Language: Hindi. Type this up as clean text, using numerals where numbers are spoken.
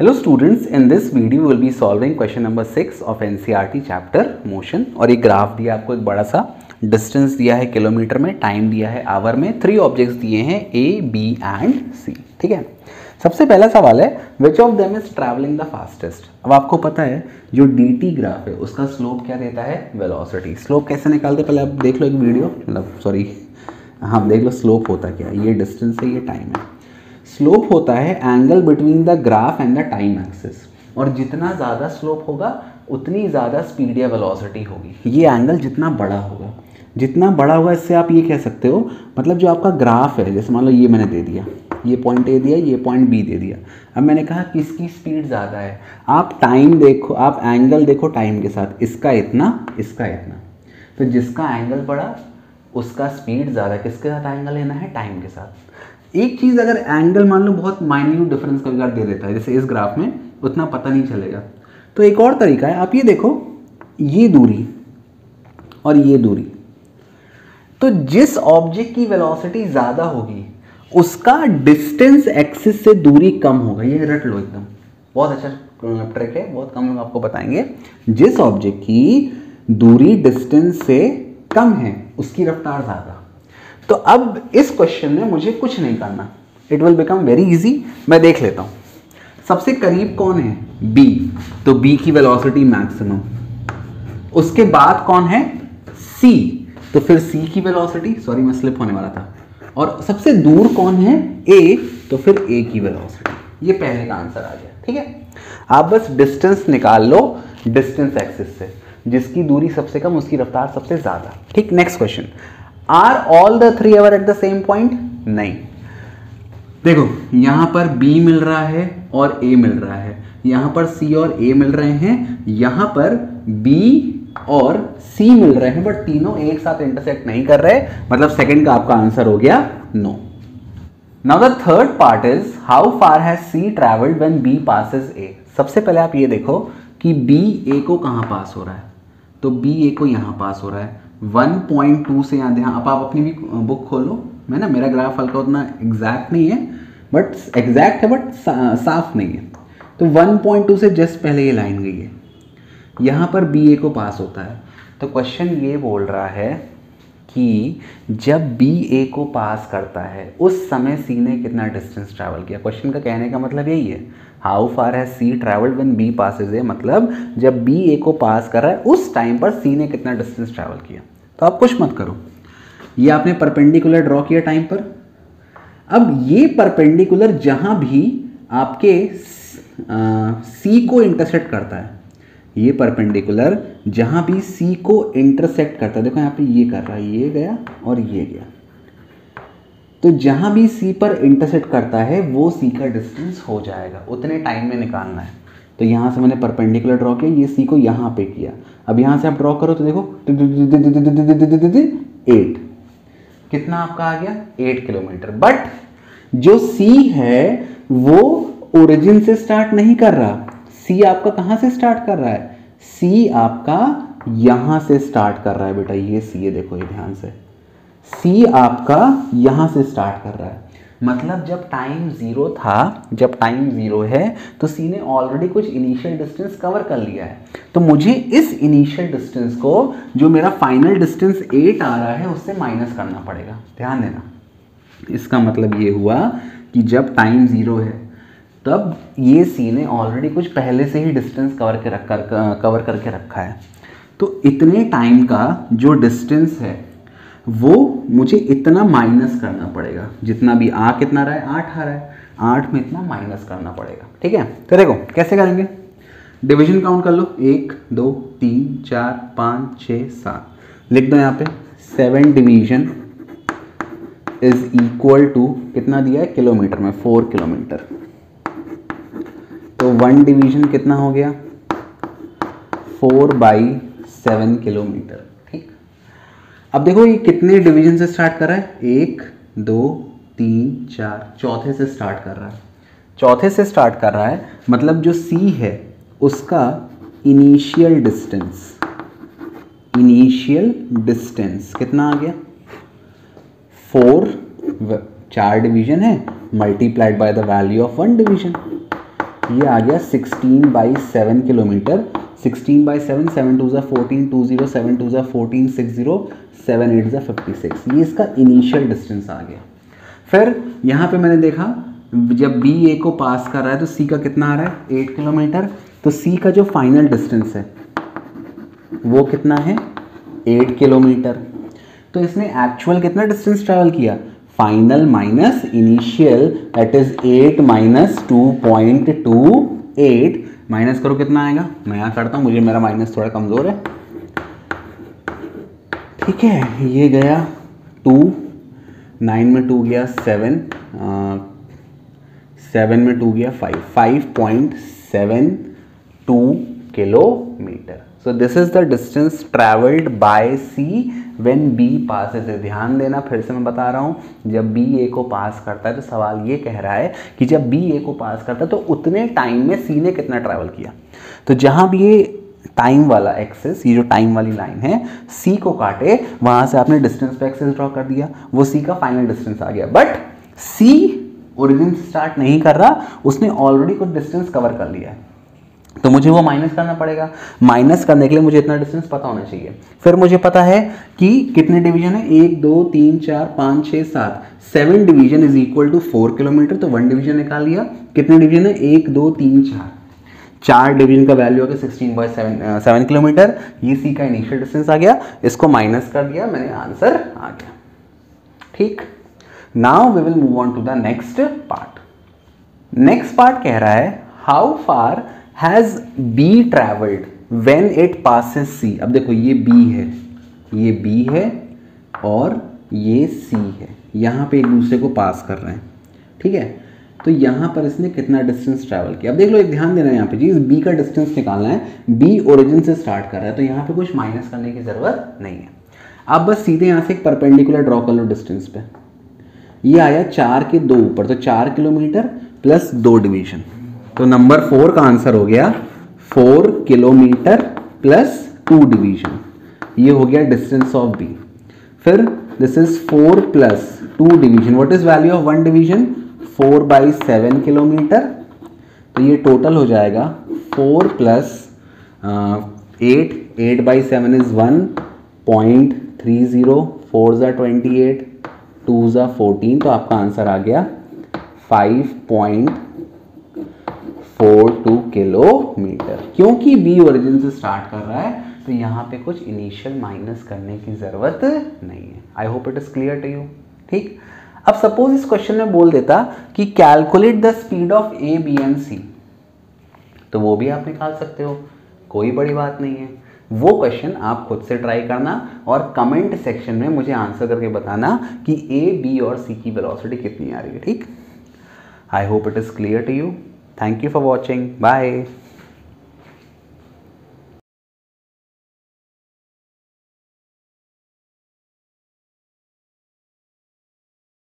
Hello students, in this video we will be solving question number 6 of NCERT chapter motion। और ये ग्राफ दिया आपको, एक बड़ा सा डिस्टेंस दिया है किलोमीटर में, टाइम दिया है आवर में, 3 ऑब्जेक्ट्स दिए हैं A, B एंड C। ठीक है, सबसे पहला सवाल है which of them is travelling the fastest. अब आपको पता है जो dt ग्राफ है उसका स्लोप क्या देता है, वेलोसिटी। स्लोप कैसे निकालते पहले आप देख लो एक वीडियो, मतलब सॉरी हाँ देख लो स्लोप होता क्या है। ये डिस्टेंस है, ये टाइम है। स्लोप होता है angle between the graph and the time axis, और जितना ज़्यादा स्लोप होगा उतनी ज़्यादा स्पीड या वेलोसिटी होगी। ये एंगल जितना बड़ा होगा इससे आप ये कह सकते हो, मतलब जो आपका ग्राफ है, जैसे मान लो ये मैंने दे दिया, ये पॉइंट ए दिया, ये पॉइंट बी दे दिया। अब मैंने कहा किसकी स्पीड ज़्यादा है, आप टाइम देखो, आप एंगल देखो टाइम के साथ, इसका इतना, इसका इतना। तो जिसका एंगल बड़ा उसका स्पीड ज़्यादा। किसके साथ एंगल लेना है, टाइम के साथ। एक चीज़ अगर एंगल मान लो बहुत माइन्यूट डिफरेंस कभी कभार दे देता है, जैसे इस ग्राफ में उतना पता नहीं चलेगा, तो एक और तरीका है, आप ये देखो ये दूरी और ये दूरी, तो जिस ऑब्जेक्ट की वेलोसिटी ज़्यादा होगी उसका डिस्टेंस एक्सिस से दूरी कम होगा। ये रट लो एकदम, बहुत अच्छा ट्रिक है, बहुत कम लोग आपको बताएंगे। जिस ऑब्जेक्ट की दूरी डिस्टेंस से कम है उसकी रफ्तार ज़्यादा। तो अब इस क्वेश्चन में मुझे कुछ नहीं करना, it will become very easy. मैं देख लेता हूँ सबसे करीब कौन है, B, तो B की वेलोसिटी मैक्सिमम। उसके बाद कौन है, C, तो फिर C की वेलोसिटी, सॉरी मैं स्लिप होने वाला था, और सबसे दूर कौन है, A, तो फिर A की वेलोसिटी। ये पहले का आंसर आ गया। ठीक है, आप बस डिस्टेंस निकाल लो डिस्टेंस एक्सिस से, जिसकी दूरी सबसे कम उसकी रफ्तार सबसे ज्यादा। ठीक, next question, are all the 3 ever at the same point. नहीं, देखो यहां पर B मिल रहा है और A मिल रहा है, यहां पर C और A मिल रहे हैं, यहां पर B और C मिल रहे हैं, बट तीनों एक साथ इंटरसेक्ट नहीं कर रहे, मतलब सेकंड का आपका आंसर हो गया no. Now the third part is how far has C travelled when B passes A। सबसे पहले आप ये देखो कि B A को कहां पास हो रहा है, तो B A को यहां पास हो रहा है 1.2 से यहाँ ध्यान। अब आप अपनी भी बुक खोलो, मैं ना मेरा ग्राफ हल्का उतना एग्जैक्ट नहीं है, बट एग्जैक्ट है बट साफ नहीं है। तो 1.2 से जस्ट पहले ये लाइन गई है, यहाँ पर बी ए को पास होता है। तो क्वेश्चन ये बोल रहा है कि जब बी ए को पास करता है उस समय सी ने कितना डिस्टेंस ट्रैवल किया। क्वेश्चन का कहने का मतलब यही है, how far has C travelled when B passes A, मतलब जब बी ए को पास कर रहा है उस टाइम पर सी ने कितना डिस्टेंस ट्रैवल किया। तो आप कुछ मत करो, ये आपने परपेंडिकुलर ड्रॉ किया टाइम पर। अब ये परपेंडिकुलर जहां भी आपके सी को इंटरसेक्ट करता है, ये परपेंडिकुलर जहां भी सी को इंटरसेक्ट करता है, देखो यहाँ पे ये कर रहा है, ये गया और ये गया, तो जहां भी सी पर इंटरसेक्ट करता है वो सी का डिस्टेंस हो जाएगा, उतने टाइम में निकालना है। तो यहाँ से मैंने परपेंडिकुलर ड्रॉ किया, ये सी को यहाँ पे किया। अब यहाँ से आप ड्रॉ करो तो देखो 8, कितना आपका आ गया 8 किलोमीटर। बट जो सी है वो ओरिजिन से स्टार्ट नहीं कर रहा, सी आपका कहाँ से स्टार्ट कर रहा है, सी आपका यहाँ से स्टार्ट कर रहा है बेटा, ये सी है, देखो ये ध्यान से, सी आपका यहाँ से स्टार्ट कर रहा है। मतलब जब टाइम 0 था, जब टाइम 0 है तो सी ने ऑलरेडी कुछ इनिशियल डिस्टेंस कवर कर लिया है। तो मुझे इस इनिशियल डिस्टेंस को, जो मेरा फाइनल डिस्टेंस 8 आ रहा है, उससे माइनस करना पड़ेगा। ध्यान देना, इसका मतलब ये हुआ कि जब टाइम 0 है तब ये सी ने ऑलरेडी कुछ पहले से ही डिस्टेंस कवर करके रखा है। तो इतने टाइम का जो डिस्टेंस है वो मुझे इतना माइनस करना पड़ेगा, जितना भी आ कितना रहा है 8 आ रहा है, 8 में इतना माइनस करना पड़ेगा। ठीक है, तो देखो कैसे करेंगे, डिवीजन काउंट कर लो, 1 2 3 4 5 6 7, लिख दो यहाँ पे 7 डिवीजन इज इक्वल टू कितना दिया है किलोमीटर में, 4 किलोमीटर। तो 1 डिवीजन कितना हो गया 4/7 किलोमीटर। अब देखो ये कितने डिवीजन से स्टार्ट कर रहा है, 1 2 3 4, चौथे से स्टार्ट कर रहा है, चौथे से स्टार्ट कर रहा है, मतलब जो C है उसका इनिशियल डिस्टेंस कितना आ गया 4, 4 डिवीजन है multiplied by the value of 1 division. ये आ गया 16/7 किलोमीटर। 16/7, 7 2 14, 20 7 2 14, 60 7 8 56, ये इसका इनिशियल डिस्टेंस आ गया। फिर यहाँ पे मैंने देखा जब बी ए को पास कर रहा है तो सी का कितना आ रहा है 8 किलोमीटर, तो सी का जो फाइनल डिस्टेंस है वो कितना है 8 किलोमीटर। तो इसने एक्चुअल कितना डिस्टेंस ट्रैवल किया, final minus initial, that is 8 minus 2.28, minus करो कितना आएगा, मैं यहाँ करता हूँ, मुझे मेरा माइनस थोड़ा कमज़ोर है, ठीक है। ये गया 2, 9 में 2 गया 7, 7 में 2 गया 5, 5.72 kilometre. So this is the distance travelled by C when B passes. ध्यान देना, फिर से मैं बता रहा हूँ, जब बी ए को पास करता है तो सवाल ये कह रहा है कि जब बी ए को पास करता है तो उतने टाइम में सी ने कितना ट्रैवल किया। तो जहाँ भी ये टाइम वाला एक्सेस, ये जो टाइम वाली लाइन है, सी को काटे, वहाँ से आपने डिस्टेंस पे एक्सेस ड्रॉ कर दिया, वो सी का फाइनल डिस्टेंस आ गया। बट सी ओरिजिन से स्टार्ट नहीं कर रहा, उसने ऑलरेडी कुछ डिस्टेंस कवर कर लिया है, तो मुझे वो माइनस करना पड़ेगा। माइनस करने के लिए मुझे इतना डिस्टेंस पता होना चाहिए। फिर मुझे पता है कि कितने डिवीजन है, 1 2 3 4 5 6 7, 7 division is equal to 4 kilometre, तो 1 डिवीजन निकाल लिया। कितने डिवीजन है, 1 2 3 4, 4 डिवीजन का वैल्यू होगा 16/7 किलोमीटर। ये सी का इनिशियल डिस्टेंस आ गया, इसको माइनस कर दिया मैंने, आंसर आ गया। ठीक, now we will move on to the next part. Next part कह रहा है how far has B travelled when it passes C. अब देखो ये बी है, ये बी है और ये सी है, यहाँ पे एक दूसरे को पास कर रहे हैं, ठीक है। तो यहाँ पर इसने कितना डिस्टेंस ट्रैवल किया। अब देख लो, एक ध्यान देना है यहाँ पे जी, बी का डिस्टेंस निकालना है, बी ओरिजिन से स्टार्ट कर रहा है, तो यहाँ पे कुछ माइनस करने की ज़रूरत नहीं है। अब बस सीधे यहाँ से एक परपेंडिकुलर ड्रॉ कर लो डिस्टेंस पे। ये आया 4 के 2 ऊपर, तो 4 किलोमीटर प्लस 2 डिवीजन, तो नंबर 4 का आंसर हो गया 4 किलोमीटर प्लस 2 डिवीजन। ये हो गया डिस्टेंस ऑफ बी। फिर this is 4 plus 2 division, what is value of 1 division, 4/7 kilometre. तो ये टोटल हो जाएगा 4 प्लस 8, 8/7 इज 1.30, 4 ज़ा 28, 2 ज़ा 14, तो आपका आंसर आ गया 5.42 किलोमीटर। क्योंकि बी ओरिजिन से स्टार्ट कर रहा है तो यहाँ पे कुछ इनिशियल माइनस करने की ज़रूरत नहीं है। I hope it is clear to you. ठीक, अब सपोज इस क्वेश्चन में बोल देता कि calculate the speed of A B and C, तो वो भी आप निकाल सकते हो, कोई बड़ी बात नहीं है। वो क्वेश्चन आप खुद से ट्राई करना और कमेंट सेक्शन में मुझे आंसर करके बताना कि ए बी और सी की वेलोसिटी कितनी आ रही है। ठीक, I hope it is clear to you. Thank you for watching, bye.